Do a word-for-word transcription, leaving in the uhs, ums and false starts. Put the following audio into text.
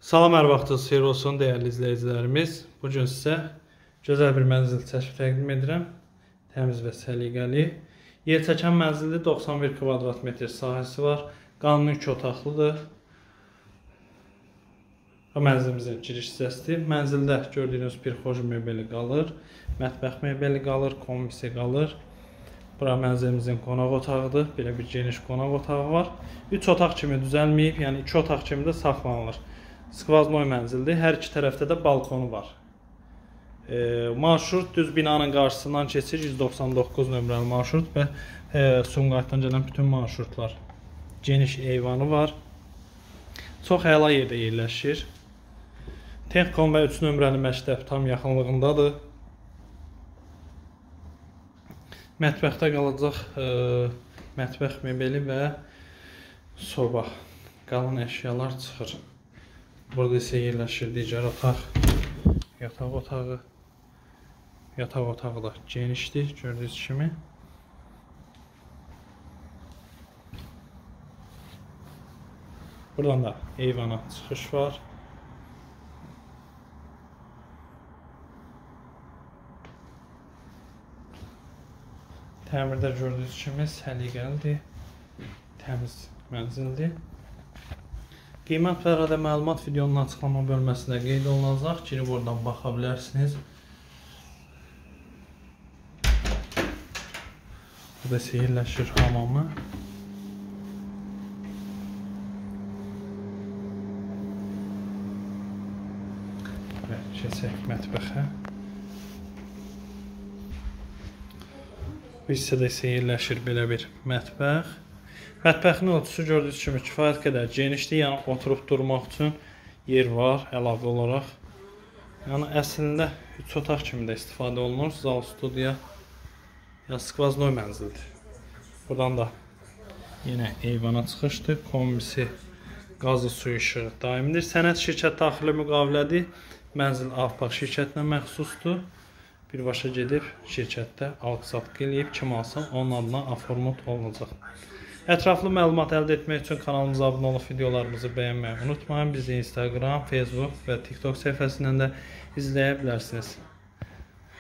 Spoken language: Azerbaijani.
Salam, hər vaxtınız xeyir olsun dəyərli izləyicilərimiz. Bugün sizə gözəl bir mənzil çəkib təqdim edirəm. Təmiz və səliqəli. Yer çəkən mənzildə doxsan bir kvadrat metr sahəsi var. Qanuni iki otaqlıdır. Bu mənzilimizin giriş hissəsidir. Mənzildə gördüyünüz bir xoş mebeli qalır. Mətbəx mebeli qalır, kombisi qalır. Bura mənzilimizin qonaq otağıdır. Belə bir geniş qonaq otağı var. üç otaq kimi düzəlməyib, yəni iki otaq kimi də saxlanılır. Skvaznoy mənzildir. Hər iki tərəfdə də balkonu var. E, marşrut düz binanın qarşısından keçir. yüz doxsan doqquz nömrəli marşrut və e, Sumqayıtdan gələn bütün marşrutlar. Geniş eyvanı var. Çox əla yerdə yerləşir. Texnikum və üç nömrəli məktəb tam yaxınlığındadır. Mətbəxdə qalacaq e, mətbəx mebeli və soba. Qalan əşyalar çıxır. Burada isə yerləşir digər otaq, yataq otağı. Yataq otağı da genişdir, gördüyünüz kimi. Buradan da eyvana çıxış var. Təmirdə gördüyünüz kimi səliqəlidir, təmiz mənzildir. Qiymət və radə məlumat videonun açıqlama bölməsində qeyd olunacaq. Girib oradan baxa bilərsiniz. Burada isə yerləşir hamamı. Və keçək mətbəxə. Bu hissədə isə yerləşir belə bir mətbəx. Mətbəxin ölçüsü gördüyünüz kimi kifayət qədər genişdir, yəni oturub durmaq üçün yer var əlavə olaraq. Yəni əslində üç otaq kimi də istifadə olunur, zal, studiya, ya skvaznoy mənzildir. Buradan da yenə eyvana çıxışdır, kombisi, qazı, suyu, işığı daimidir. Sənəd şirkət daxili müqavilədir, mənzil Avpaq şirkətinə məxsusdur. Birbaşa gedib şirkətdə alqı-satqı eləyib, kim alsa onun adına aformut olunacaq. Ətraflı məlumat əldə etmək üçün kanalımıza abunə olub videolarımızı bəyənməyi unutmayın. Bizi Instagram, Facebook və TikTok səhifəsindən də izləyə bilərsiniz.